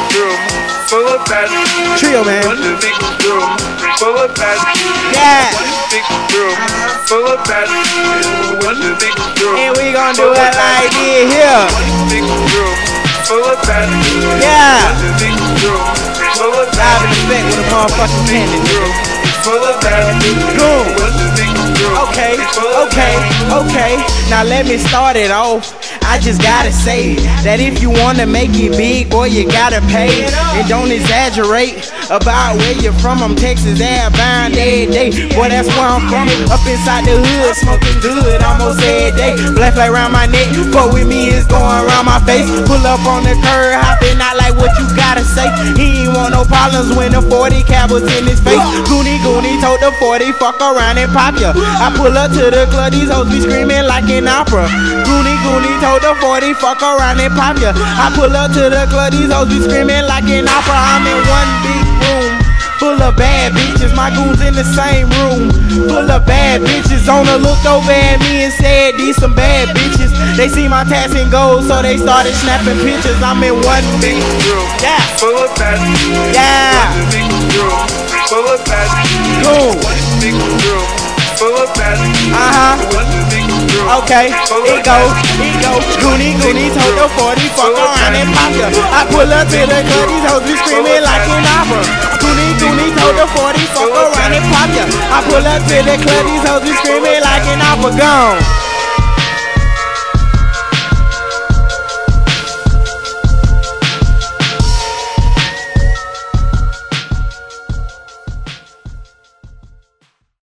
Full of bad Trio, man. Full of bad Yeah. Full of bad And we gon' do it like this here. Full of bad Yeah. Full of Live in effect with a motherfucking cannon. Full of bad Goon. Okay, okay, okay. Now let me start it off. I just gotta say that if you wanna make it big, boy, you gotta pay. And don't exaggerate about where you're from. I'm Texas bound every day. Boy, that's where I'm from. Up inside the hood, smoking good almost every day. Black flag around my neck, fuck with me, it's going around my face. Pull up on the curb, hopping out like what you gotta say. He ain't want no problems when the 40 cal was in his face. Goonie told the 40, fuck around and pop ya. I pull up to the club, these hoes be screaming like an opera. Goonie told the 40, fuck around and pop ya. I pull up to the club, these hoes be screaming like an opera. I'm in one big room full of bad bitches, my goons in the same room full of bad bitches. Owner looked over at me and said, these some bad bitches. They see my tats and gold, so they started snapping pictures. I'm in one big room, yeah, full of bad yeah, full of bad Goon. Full of bad Okay, it go. Goonie told the 40, fuck around and pop ya. I pull up to the club, these hoes be screaming like an opera. Goonie told the 40, fuck around and pop ya. I pull up to the club, these hoes be screaming like an opera. Gone.